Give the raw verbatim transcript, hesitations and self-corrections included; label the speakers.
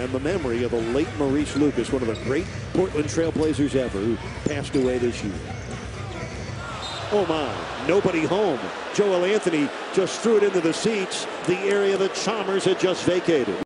Speaker 1: in the memory of the late Maurice Lucas, one of the great Portland Trailblazers ever, who passed away this year. Oh my, nobody home. Joel Anthony just threw it into the seats, the area that Chalmers had just vacated.